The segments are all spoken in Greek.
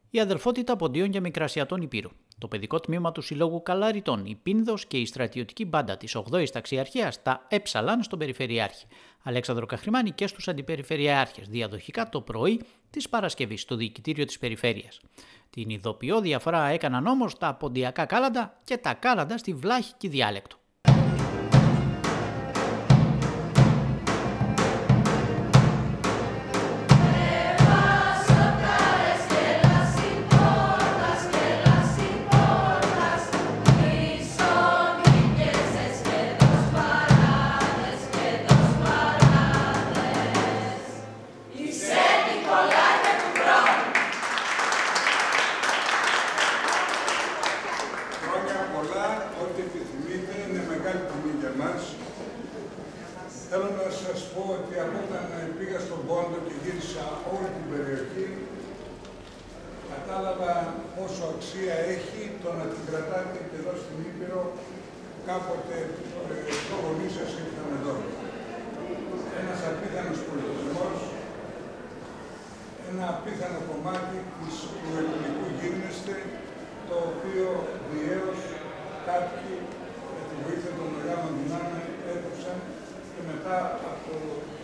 Η αδελφότητα Ποντίων και Μικρασιατών Υπήρου, το παιδικό τμήμα του Συλλόγου Καλαριτών, η Πίνδος και η στρατιωτική μπάντα της 8ης Ταξιαρχίας τα έψαλαν στον Περιφερειάρχη Αλέξανδρο Καχρημάνη και στους αντιπεριφερειάρχες διαδοχικά το πρωί της Παρασκευής στο Διοικητήριο της Περιφέρειας. Την ειδοποιώ διαφορά έκαναν όμως τα ποντιακά κάλαντα και τα κάλαντα στη βλάχικη διάλεκτο. Θέλω να σας πω ότι από όταν πήγα στον Πόντο και γύρισα όλη την περιοχή, κατάλαβα πόσο αξία έχει το να την κρατάτε και εδώ στην Ήπειρο. Κάποτε το γονείς σας ήρθαν εδώ. Ένας απίθανος πολιτισμός, ένα απίθανο κομμάτι του ελληνικού γίγνεσθε, το οποίο διέως κάποιοι με τη βοήθεια των μεγάλων δυνάμεων έδωσαν και μετά από το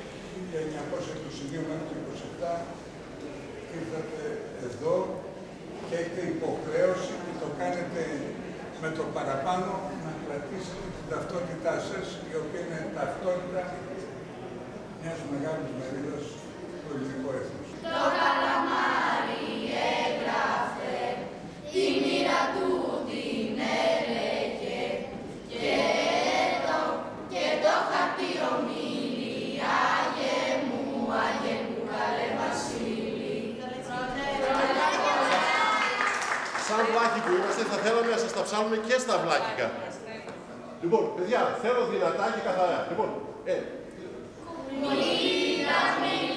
1922 μέχρι το 1927 ήρθατε εδώ και έχετε υποχρέωση και το κάνετε με το παραπάνω να κρατήσετε την ταυτότητά σας, η οποία είναι ταυτότητα μιας μεγάλης μερίδας του ελληνικού έθνους. Το καλαμάρι έγραφε, τη μοίρα του την έλεγε και το χαρτί ομίλη, Άγιε μου καλέ Βασίλη. Σαν βλάχοι που είμαστε, θα θέλαμε να σας τα ψάλουμε και στα βλάχικα. Λοιπόν, παιδιά, θέλω δυνατά και καθαρά. Λοιπόν, Μιλά,